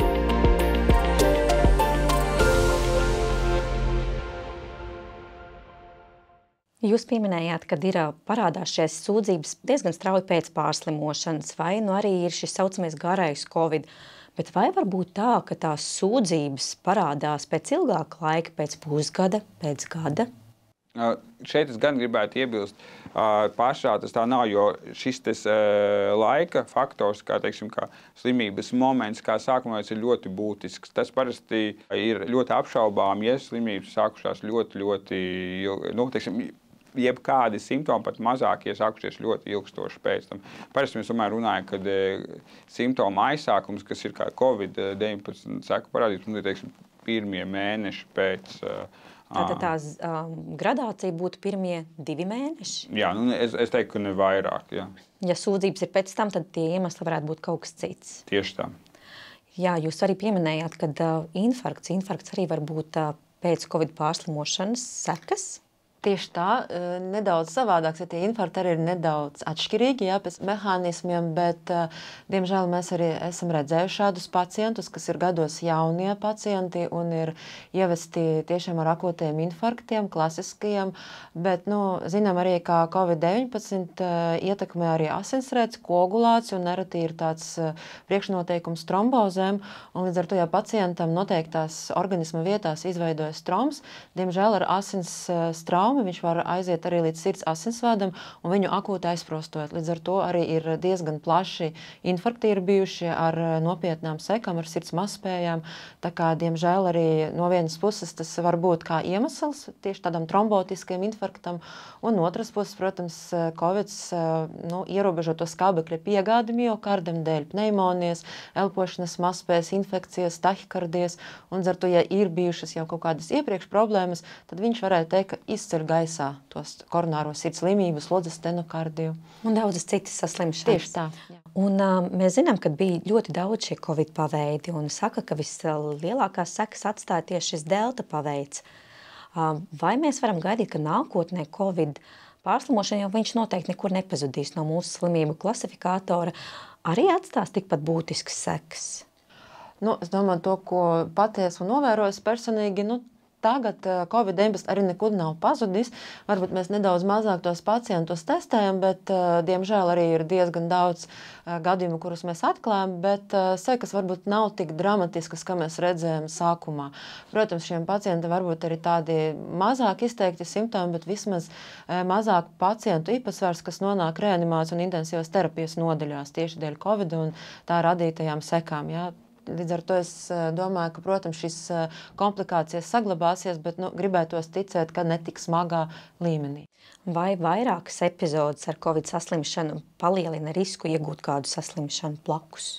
Jūs pieminējāt, ka ir parādās šīs sūdzības diezgan strauji pēc pārslimošanas, vai nu arī ir šis saucamais garais Covid. Bet vai var būt tā, ka tās sūdzības parādās pēc ilgāka laika, pēc pusgada, pēc gada? Uh, šeit es gan gribētu iebilst, uh, pašā tas tā nav, jo šis tas, uh, laika faktors, kā, teiksim, kā slimības moments, kā sākumā ir ļoti būtisks. Tas parasti ir ļoti apšaubām, ja slimības sākušās ļoti, ļoti, nu, teiksim, jebkādi simptomi, pat mazākie, sākušies ļoti ilgstoši pēc tam. Parasti mēs tomēr runājam, kad e, simptomu aizsākums, kas ir kā Covid deviņpadsmit seku parādības, un ir, teiksim, pirmie mēneši pēc. Tātad tā um, gradācija būtu pirmie divi mēneši? Jā, nu, es, es teiktu, ka ne vairāk. Jā. Ja sūdzības ir pēc tam, tad tie iemesli varētu būt kaut kas cits. Tieši tā. Jā, jūs arī pieminējāt, ka uh, infarkts, infarkts arī var būt uh, pēc Covid pārslimošanas sekas. Tieši tā, nedaudz savādāks, ja tie infarkti arī ir nedaudz atšķirīgi, jā, pēc mehānismiem, bet, diemžēl, mēs arī esam redzējuši šādus pacientus, kas ir gados jaunie pacienti un ir ievesti tiešām ar akūtiem infarktiem, klasiskajiem, bet, nu, zinām arī, kā Covid deviņpadsmit ietekmē arī asinsrēdes, koagulāciju un nereti ir tāds priekšnoteikums trombozēm, un līdz ar to, ja pacientam noteiktās organisma vietās izveidojas trombs, diemžēl ar asins traumu viņš var aiziet arī līdz sirds asinsvadam un viņu akūti aizprostot. Līdz ar to arī ir diezgan plaši infarkti ir bijuši ar nopietnām sekām, ar sirds mazspējām. Tā kā, diemžēl, arī no vienas puses tas var būt kā iemesls tieši tādam trombotiskiem infarktam, un otras puses, protams, Covid nu, ierobežo to skābekļa piegādi miokardam dēļ pneimonijas, elpošanas mazspējas, infekcijas, tahikardijas, un ar to, ja ir bijušas jau kaut kādas iepriekš problēmas, tad viņš varētu teikt, ka izceļ gaisā tos koronāro sirds slimības, slodzes stenokardiju. Un daudzas citas saslimšanas. Tieši tā. Jā. Un uh, mēs zinām, ka bija ļoti daudz šie Covid paveidi, un saka, ka vislielākās sekas atstāja tieši šis delta paveids. Uh, vai mēs varam gaidīt, ka nākotnē Covid pārslimošanu, jo viņš noteikti nekur nepazudīs no mūsu slimību klasifikātora, arī atstās tikpat būtisks sekas? Nu, es domāju, to, ko patiesi un novēroju personīgi, nu, tagad covid deviņpadsmit arī nekur nav pazudis. Varbūt mēs nedaudz mazāk tos pacientus testējam, bet, diemžēl, arī ir diezgan daudz gadījumu, kurus mēs atklājam, bet sekas varbūt nav tik dramatiskas, kā mēs redzējām sākumā. Protams, šiem pacientiem varbūt arī tādi mazāk izteikti simptomi, bet vismaz mazāk pacientu īpatsvars, kas nonāk reanimācijas un intensīvās terapijas nodaļās tieši dēļ covid un tā radītajām sekām. Ja? Līdz ar to es domāju, ka, protams, šīs komplikācijas saglabāsies, bet nu, gribētos ticēt, ka netik smagā līmenī. Vai vairākas epizodes ar covid saslimšanu palielina risku iegūt kādu saslimšanu blakus?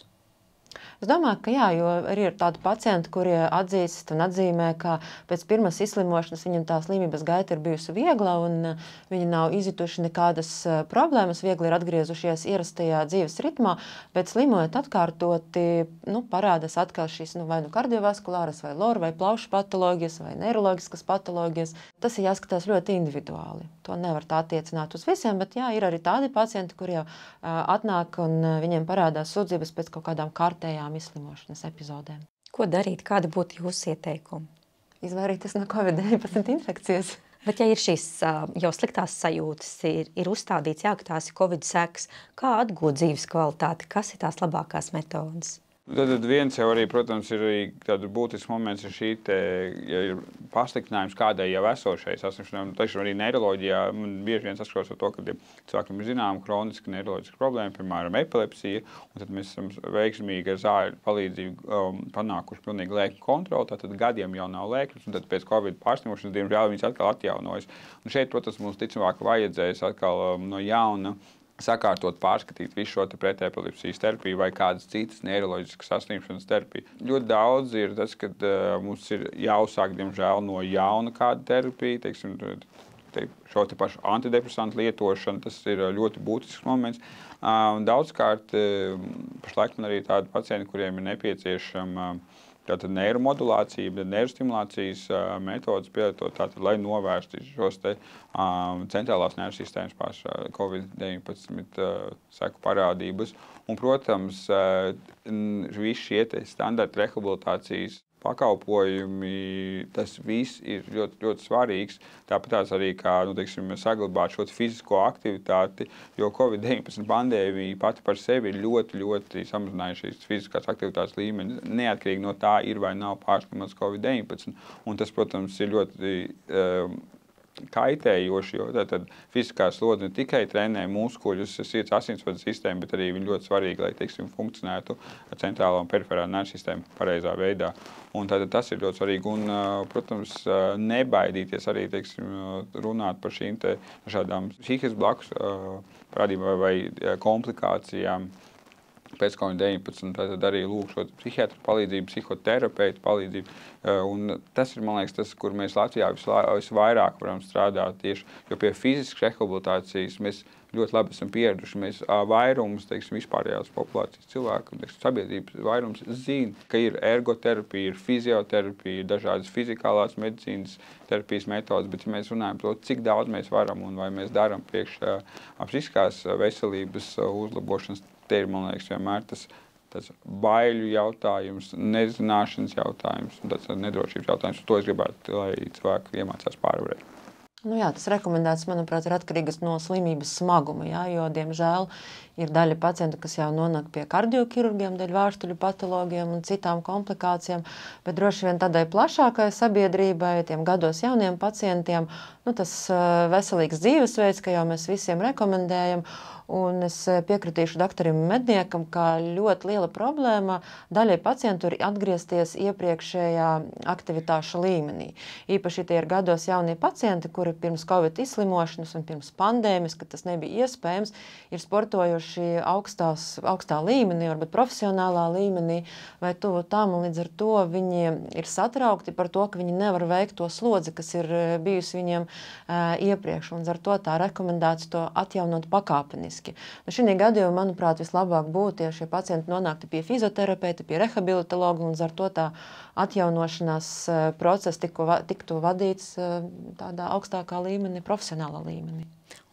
Es domāju, ka jā, jo arī ir tādi pacienti, kuri atzīst un atzīmē, ka pēc pirmās izslimošanas viņam tā slimības gaita ir bijusi viegla un viņi nav izjutuši nekādas problēmas, viegli ir atgriezušies ierastajā dzīves ritmā, bet slimojot atkārtoti, nu, parādās atkal šīs nu, vai nu kardiovaskulāras, vai loru, vai plaušu patoloģijas, vai neiroloģiskas patoloģijas. Tas ir jāskatās ļoti individuāli. To nevar tā attiecināt uz visiem, bet jā, ir arī tādi pacienti, kuri jau uh, atnāk un uh, viņiem parādās sūdzības pēc kaut kādām kārtējām izslimošanas epizodēm. Ko darīt? Kādi būtu jūsu ieteikumi? Izvairīties no covid deviņpadsmit infekcijas. Bet ja ir šīs uh, jau sliktās sajūtas, ir, ir uzstādīts, jā, ka tās ir covid sekas, kā atgūt dzīves kvalitāti? Kas ir tās labākās metodas? Tad, tad viens jau arī, protams, ir arī tāds būtisks moments, ir šī te, ja ir pasliktinājums kādai jau esošai saslimšanai. Taču arī neiroloģijā man bieži vien saskaros ar to, ka cilvēkiem ir zinām kroniska neiroloģiska problēma, piemēram, epilepsija, un tad mēs esam veiksmīgi ar zāļu palīdzību um, panākuši pilnīgi lēkļu kontroli, tātad gadiem jau nav lēkļus, un tad pēc covid pārslimošanas, diemžēl, viņas atkal atjaunojas. Un šeit, protams, mums ticamāk vajadzēs atkal um, no jauna sakārtot, pārskatīt visu šo pretēpilepsijas terapiju vai kādas citas neiroloģiskas saslimšanas terapiju. Ļoti daudz ir tas, ka uh, mums ir jāuzsāk, diemžēl, no jauna kāda terapija, teiksim, te, šo te pašu antidepresantu lietošanu, tas ir ļoti būtisks moments. Uh, daudzkārt, uh, pašlaik man arī tādi pacienti, kuriem ir nepieciešama uh, tātad neiromodulācija, bet neirostimulācijas uh, metodas pielietot, tātad, lai novērstu šos te um, centrālās nervu sistēmas paša covid deviņpadsmit uh, seku parādības. Un, protams, uh, visi šie te standarta rehabilitācijas pakalpojumi, tas viss ir ļoti, ļoti svarīgs. Tāpat tās arī, kā, nu, teiksim, saglabāt šo fizisko aktivitāti, jo covid deviņpadsmit pandēmija pati par sevi ir ļoti, ļoti samazinājušas fiziskās aktivitātes līmeni, neatkarīgi no tā ir vai nav pārslimots covid deviņpadsmit. Un tas, protams, ir ļoti um, kaitējoši, jo tad fiziskā slodze ne tikai trenē muskuļus, sirds asinsvadu sistēmu, bet arī viņi ļoti svarīgi, lai, teiksim, funkcionētu centrālā un periferā nervu sistēma pareizā veidā. Un tātad tas ir ļoti svarīgi un, protams, nebaidīties arī, teiksim, runāt par šīm te šādām psihiskas blakus parādībām vai komplikācijām pēc covid deviņpadsmit, tad arī lūk šo psihiatru palīdzību, psihoterapeitu palīdzību. Un tas ir, man liekas, tas, kur mēs Latvijā visvairāk varam strādāt tieši, jo pie fiziskas rehabilitācijas mēs ļoti labi esam pieraduši. Mēs vairums, teiksim, vispārējās populācijas cilvēku, teiksim, sabiedrības vairums zina, ka ir ergoterapija, ir fizioterapija, ir dažādas fizikālās medicīnas terapijas metodas, bet ja mēs runājam par to, cik daudz mēs varam un vai mēs darām priekš psihiskās veselības uzlabošanas, te ir, man liekas, vienmēr tas, tas baiļu jautājums, nezināšanas jautājums un tāds nedrošības jautājums. To es gribētu, lai cilvēki iemācās pārvarēt. Nu jā, tas rekomendācijas, manuprāt, ir atkarīgas no slimības smaguma, jā, jo, diemžēl, ir daļa pacientu, kas jau nonāk pie kardioķirurgiem, dēļ vārstuļu patologiem un citām komplikācijām, bet droši vien tādai plašākai sabiedrībai, tiem gados jauniem pacientiem, nu, tas veselīgs dzīvesveids, ka jau mēs visiem rekomendējam, un es piekritīšu doktorim Medniekam, ka ļoti liela problēma daļai pacientu ir atgriezties iepriekšējā aktivitāšu līmenī. Īpaši tie ir gados jaunie pacienti, kuri pirms covid izslimošanas un pirms pandēmijas, kad tas nebija iespējams, ir sportojuši augstās, augstā līmenī, varbūt profesionālā līmenī vai tuvu tam, un līdz ar to viņi ir satraukti par to, ka viņi nevar veikt to slodzi, kas ir bijusi viņiem uh, iepriekš, un ar to tā rekomendācija to atjaunot pakāpeniski. Nu, šī gadījumā, manuprāt, vislabāk būtu, ja šie pacienti nonāktu pie fizioterapeita, pie rehabilitologa, un ar to tā atjaunošanās process tiktu, tiktu vadīts tādā augstākā līmenī, profesionālā līmenī.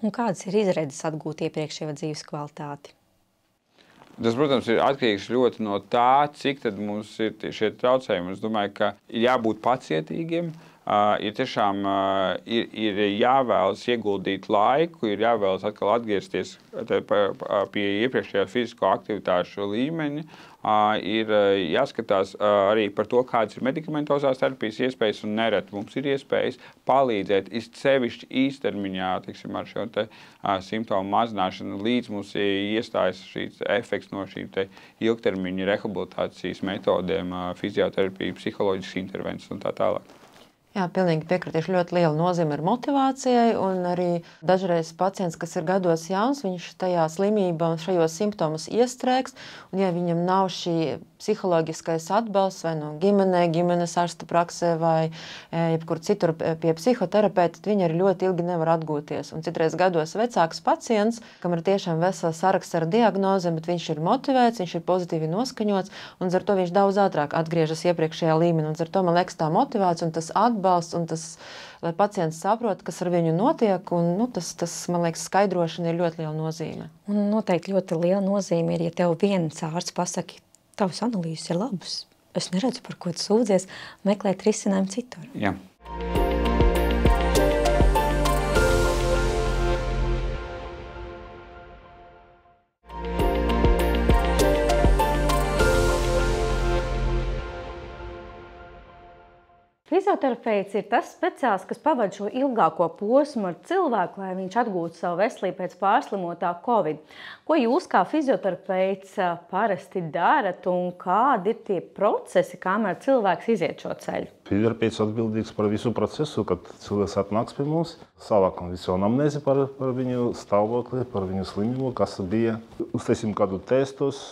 Un kādas ir izredzes atgūt iepriekšējo dzīves kvalitāti? Tas, protams, ir atkarīgs ļoti no tā, cik tad mums ir šie traucējumi. Es domāju, ka ir jābūt pacietīgiem, uh, ir tiešām uh, ir, ir jāvēlas ieguldīt laiku, ir jāvēlas atkal atgriezties pie iepriekšējā fizisko aktivitāšu līmeņa. Uh, ir uh, jāskatās uh, arī par to, kādas ir medikamentozās terapijas iespējas, un nereti mums ir iespējas palīdzēt sevišķi īstermiņā, tiksim, ar šo te, uh, simptomu mazināšanu, līdz mums iestājas šīs efekts no šīm te ilgtermiņa rehabilitācijas metodēm, uh, fizioterapija, psiholoģiskas intervences un tā tālāk. Jā, pilnīgi piekritīšu. Ļoti liela nozīme ir motivācijai, un arī dažreiz pacients, kas ir gados jauns, viņš tajā slimībā un šajos simptomus iestrēgs, un ja viņam nav šī psiholoģiskais atbalsts vai no ģimenē, ģimenes ārsta praksē vai jebkur citur pie psihoterapeita, tad viņi arī ļoti ilgi nevar atgūties. Un citreiz gados vecāks pacients, kam ir tiešām vesels saraksts ar diagnozēm, bet viņš ir motivēts, viņš ir pozitīvi noskaņots, un ar to viņš daudz ātrāk atgriežas iepriekšējā līmenī. Un ar to, man liekas, tā motivācija un tas atbalsts, un tas, lai pacients saprot, kas ar viņu notiek, un nu, tas, tas, man liekas, skaidrošana ir ļoti liela nozīme. Un noteikti ļoti liela nozīme ir, ja tev viens ārsts pasaka, tavas analīzes ir labas, es neredzu, par ko tu sūdzies, meklēt risinājumu citur. Jā. Fizioterapeits ir tas speciālists, kas pavada šo ilgāko posmu ar cilvēku, lai viņš atgūtu savu veselību pēc pārslimotā Covid. Ko jūs kā fizioterapeits parasti darat un kādi ir tie procesi, kamēr cilvēks iziet šo ceļu? Fizioterapeits atbildīgs par visu procesu, kad cilvēks atnāks pie mums, savākam visu anamnēzi par, par viņu stāvokli, par viņu slimību, kas bija. Uztaisīsim kādu testus,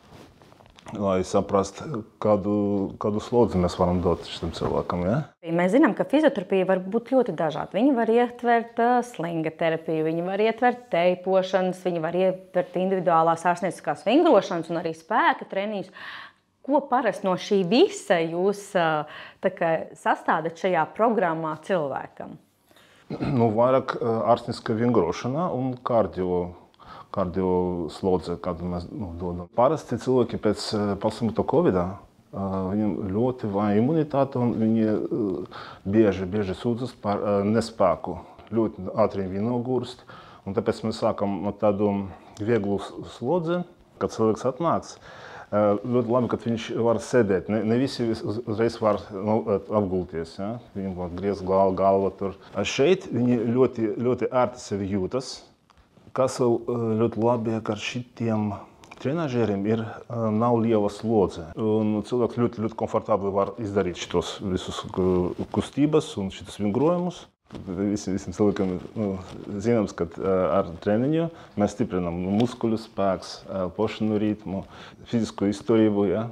lai saprastu, kādu, kādu slodzi mēs varam dot šim cilvēkam. Ja? Mēs zinām, ka fizioterapija var būt ļoti dažāda. Viņi var ietvert slinga terapiju, viņi var ietvert teipošanas, viņi var ietvert individuālās ārstnieciskās vingrošanas un arī spēka treniņus. Ko parasti no šī visa jūs tā kā sastādat šajā programmā cilvēkam? Nu, vairāk ārstnieciska vingrošana un kardio. Kardio slodze, kādu mēs nu, dodam. Parasti cilvēki pēc pārslimotā Covidā, viņiem ļoti vāja imunitāte un viņi bieži, bieži sūdzas par nespēku. Ļoti ātri viņi nogurst. Un tāpēc mēs sākam tādu vieglu slodzi, kad cilvēks atnāks. Ļoti labi, kad viņš var sēdēt. Ne, ne visi uzreiz var nu, apgulties. Ja? Viņam var griezt galva, galva tur. Šeit viņi ļoti, ļoti ērti sevi jūtas. Kas ļoti labi ar šitiem trenažieriem ir, nav liela slodze. Un cilvēks ļoti, ļoti komfortabli var izdarīt šitos visus kustības un šitus vingrojumus. Visiem, visiem cilvēkiem nu, zināms, ka ar treniņu mēs stiprinām muskuļu spēks, pošanu ritmu, fizisko izturību. Ja?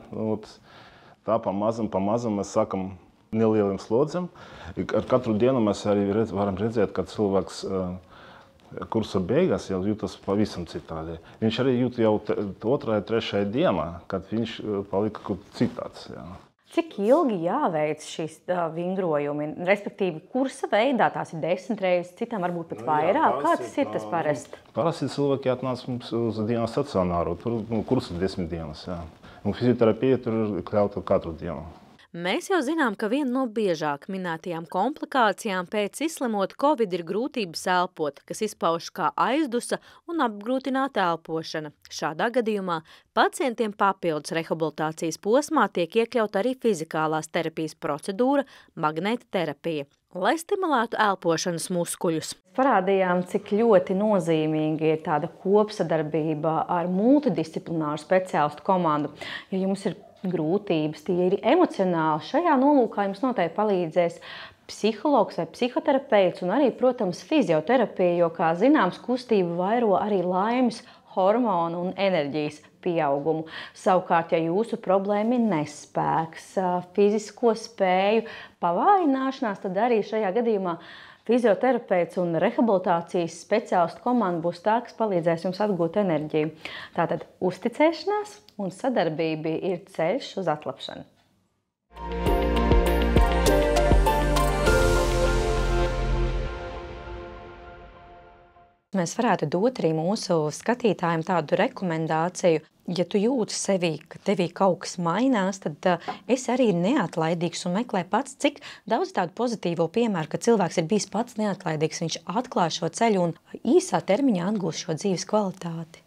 Tā pamazam, pamazam mēs sākam nelieliem slodzēm. Ar katru dienu mēs arī redz, varam redzēt, ka cilvēks kursa beigās jau jūtas pavisam citādi. Viņš arī jūt jau otrajā, trešajā dienā, kad viņš palika kaut citāds. Jā. Cik ilgi jāveic šīs uh, vingrojumi? Respektīvi, kursa veidā tās ir desmit reizes, citām varbūt pat vairāk? Kā tas ir tas parasti? Parasti cilvēki atnāc mums uz dienas stacionāru, tur nu, kursa desmit dienas. Jā. Un fizioterapija tur ir kļauta katru dienu. Mēs jau zinām, ka viena no biežāk minētajām komplikācijām pēc izslimot Covid ir grūtības elpot, kas izpauž kā aizdusa un apgrūtināta elpošana. Šādā gadījumā pacientiem papildus rehabilitācijas posmā tiek iekļaut arī fizikālās terapijas procedūra magnēta terapija, lai stimulētu elpošanas muskuļus. Parādījām, cik ļoti nozīmīgi ir tāda kopsadarbība ar multidisciplināru speciālistu komandu. Ja jums ir grūtības, tie ir emocionāli. Šajā nolūkā jums noteikti palīdzēs psihologs vai psihoterapeits un arī, protams, fizioterapija, jo, kā zināms, kustība vairo arī laimes hormonu un enerģijas pieaugumu. Savukārt, ja jūsu problēma ir nespēks, fizisko spēju pavājināšanās, tad arī šajā gadījumā fizioterapeits un rehabilitācijas speciālistu komanda būs tā, kas palīdzēs jums atgūt enerģiju. Tātad uzticēšanās un sadarbība ir ceļš uz atlapšanu. Mēs varētu dot arī mūsu skatītājiem tādu rekomendāciju. Ja tu jūti sevī, ka tevī kaut kas mainās, tad uh, es arī ir neatlaidīgs un meklē pats, cik daudz tādu pozitīvo piemēru, ka cilvēks ir bijis pats neatlaidīgs, viņš atklāj šo ceļu un īsā termiņā atgūst šo dzīves kvalitāti.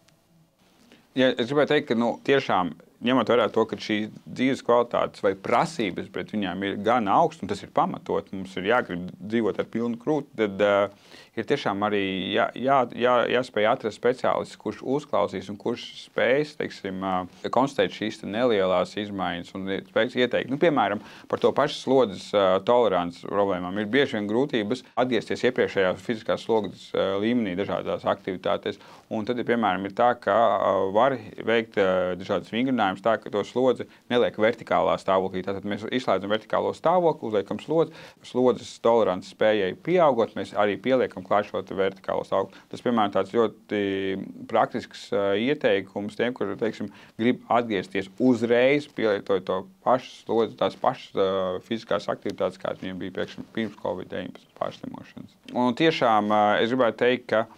Ja, es gribēju teikt, ka nu, tiešām ņemot vērā to, ka šīs dzīves kvalitātes vai prasības pret viņām ir gan augsts, un tas ir pamatot, mums ir jāgrib dzīvot ar pilnu krūti, tad uh, ir tiešām arī jā, jā, jā, jāspēj atrast speciālists, kurš uzklausīs un kurš spējas, teiksim, uh, konstatēt šīs nelielās izmaiņas un spējas ieteikt. Nu, piemēram, par to pašu slodzes uh, tolerances problēmām ir bieži vien grūtības atgriezties iepriekšējā fiziskās slodzes uh, līmenī dažādās aktivitātēs. Un tad, ja, piemēram, ir tā, ka uh, var veikt uh, dažādas vingrinājumus tā, ka to slodzi neliek vertikālā stāvoklī. Tātad mēs izslēdzam vertikālo stāvokli, uzliekam slodzi, slodzes tolerances spējai pieaugot, mēs arī pieliekam klāt šo vertikālo stāvokli. Tas, piemēram, tāds ļoti praktisks uh, ieteikums tiem, kur, teiksim, grib atgriezties uzreiz, pielietojot to pašu slodzi, tās pašas uh, fiziskās aktivitātes, kāds viņiem bija priekš, pirms covid deviņpadsmit pārslimošanas. Un tiešām uh, es gribētu teikt, ka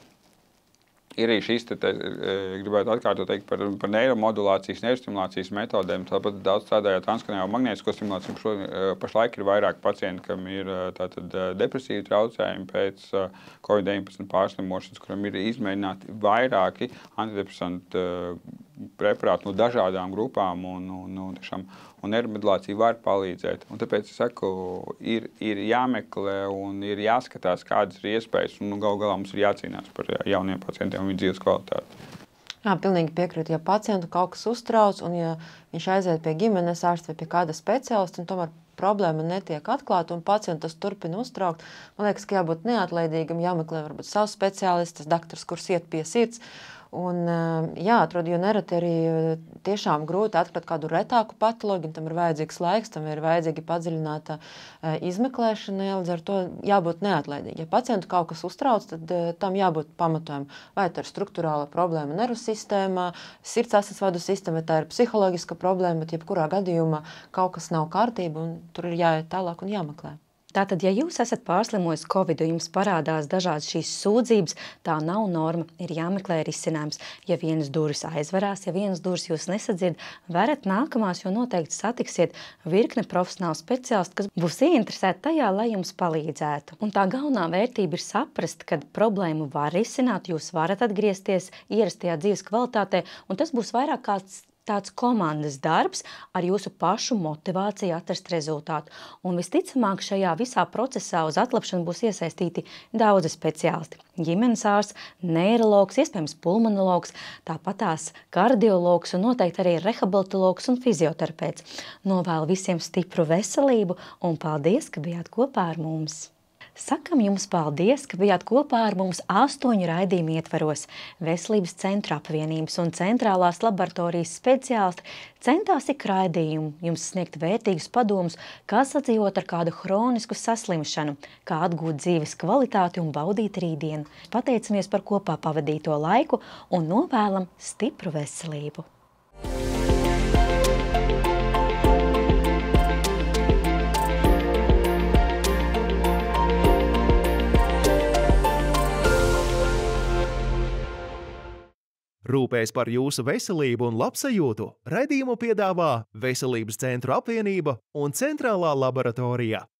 ir arī šīs, te, te, gribētu atkārtot teikt par, par neiromodulācijas, neirostimulācijas metodēm. Tāpat daudz strādājot transkraniālo magnētisko stimulāciju. Šo, pašlaik ir vairāk pacienti, kam ir tātad depresīvi traucējumi pēc covid deviņpadsmit pārslimošanas, kuram ir izmēģināti vairāki antidepresanti preparāti no dažādām grupām un, un, un, tiešām, un neiromodulācija var palīdzēt. Un tāpēc es saku, ir, ir jāmeklē un ir jāskatās, kādas ir iespējas, un galu galā mums ir jācīnās par jauniem pacientiem un viņu dzīves kvalitāti. Jā, pilnīgi piekrītu. Ja pacientu kaut kas uztrauc un ja viņš aiziet pie ģimenes ārsta vai pie kāda speciālista, un tomēr problēma netiek atklāta un pacientu tas turpina uztraukt, man liekas, ka jābūt neatlaidīgam, jāmeklē varbūt savs speciālists, tas daktars, kurš iet pie sirds. Un jāatrod, jo nereti arī tiešām grūti atklāt kādu retāku patoloģiju, tam ir vajadzīgs laiks, tam ir vajadzīga padziļināta izmeklēšana, līdz ar to jābūt neatlaidīgi. Ja pacientu kaut kas uztrauc, tad tam jābūt pamatojumam. Vai tā ir struktūrāla problēma nervu sistēmā, sirds asinsvadu sistēma, tā ir psiholoģiska problēma, bet jebkurā gadījumā kaut kas nav kārtība un tur ir jāiet tālāk un jāmeklē. Tātad, ja jūs esat pārslimojis Covid, jums parādās dažādas šīs sūdzības, tā nav norma, ir jāmeklē risinājums. Ja vienas durvis aizverās, ja vienas durvis jūs nesadzird, varat nākamās, jo noteikti satiksiet virkne profesionālu speciālistu, kas būs ieinteresēti tajā, lai jums palīdzētu. Un tā galvenā vērtība ir saprast, ka problēmu var risināt, jūs varat atgriezties ierastajā dzīves kvalitātē, un tas būs vairāk kāds tāds komandas darbs ar jūsu pašu motivāciju atrast rezultātu. Un visticamāk šajā visā procesā uz atlapšanu būs iesaistīti daudzi speciālisti. Ģimenes ārsts, neirologs, iespējams pulmonologs, tāpatās kardiologs un noteikti arī rehabilitologs un fizioterapeits. Novēlu visiem stipru veselību un paldies, ka bijāt kopā ar mums! Sakam jums paldies, ka bijāt kopā ar mums astoņu raidījumu ietvaros. Veselības centra apvienības un centrālās laboratorijas speciālisti centās ik raidījumu jums sniegt vērtīgus padomus, kā sadzīvot ar kādu hronisku saslimšanu, kā atgūt dzīves kvalitāti un baudīt rītdienu. Pateicamies par kopā pavadīto laiku un novēlam stipru veselību! Rūpēs par jūsu veselību un labsajūtu raidījumu piedāvā Veselības centru apvienība un centrālā laboratorija.